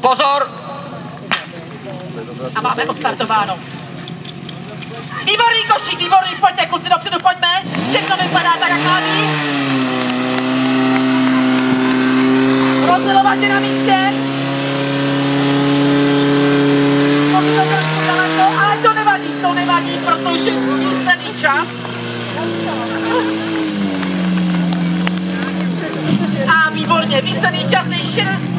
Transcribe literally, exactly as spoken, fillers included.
Pozor! A máme odstartováno. Výborný košík, výborný, pojďte kluci dopředu, pojďme. Všechno vypadá tak, jak má být. Rozdělovat je na místě. Můžu to trošku daleko, ale to nevadí, to nevadí, protože výsledný čas. A výborně, výsledný čas je šedesát.